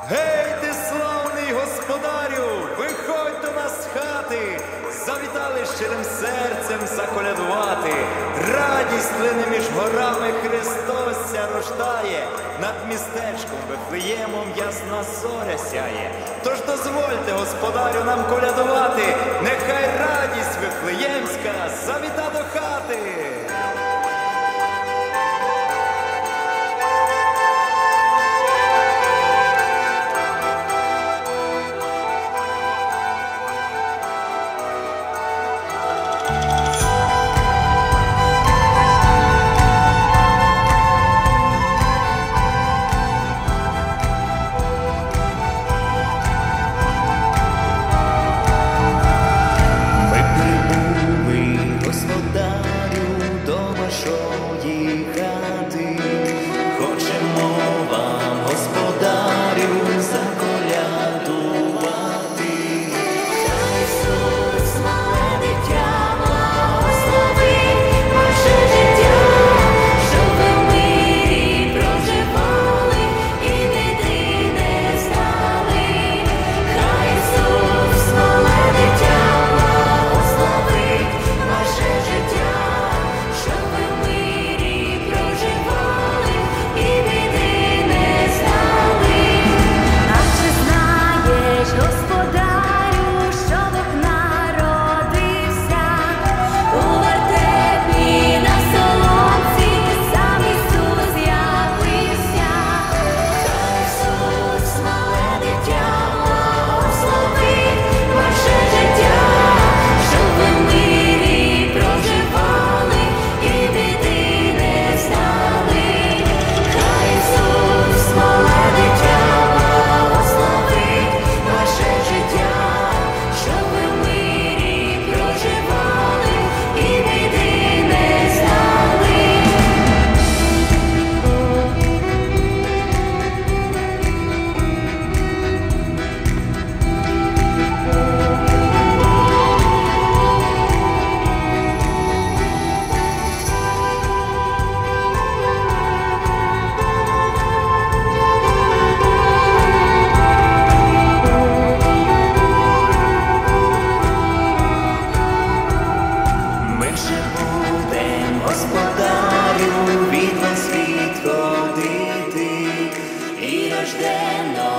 Гей, ти славний господарю, виходь до нас з хати, завітали щирим серцем заколядувати. Радість лине між горами, Христос ся рождає, над містечком Вифлеємом ясна зоря сяє. Тож дозвольте, господарю, нам колядувати, нехай радість вифлеємська завіта до хати. Хочемо вам, господарю, заколядувати. Хай Ісус, мале дитя, благословить ваше життя, щоб ви в мирі проживали і біди не знали. Хай Ісус, мале дитя, благословить ваше життя, щоб ви в мирі проживали і біди не знали. Наче знаєш, господарю, що Бог народився у вертепі на соломці, сам Ісус з'явився. Хай Ісус, мале дитя, благословить ваше життя, щоб ви в мирі проживали і біди не знали. Хай Ісус, мале дитя, благословить ваше життя, щоб ви в мирі проживали і біди не знали. Ми вже будем, господарю, від вас відходити, і рождено